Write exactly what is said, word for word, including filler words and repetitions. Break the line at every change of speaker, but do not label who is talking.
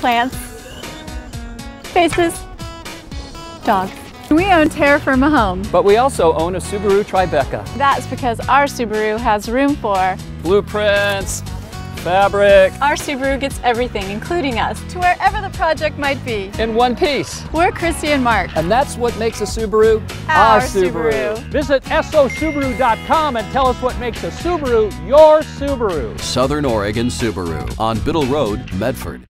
plants, faces, dogs. We own Terra Firma Home.
But we also own a Subaru Tribeca.
That's because our Subaru has room for
blueprints, fabric.
Our Subaru gets everything, including us, to wherever the project might be.
In one piece.
We're Chrissy and Mark.
And that's what makes a Subaru
Our
our Subaru.
Subaru.
Visit S O Subaru dot com and tell us what makes a Subaru your Subaru.
Southern Oregon Subaru on Biddle Road, Medford.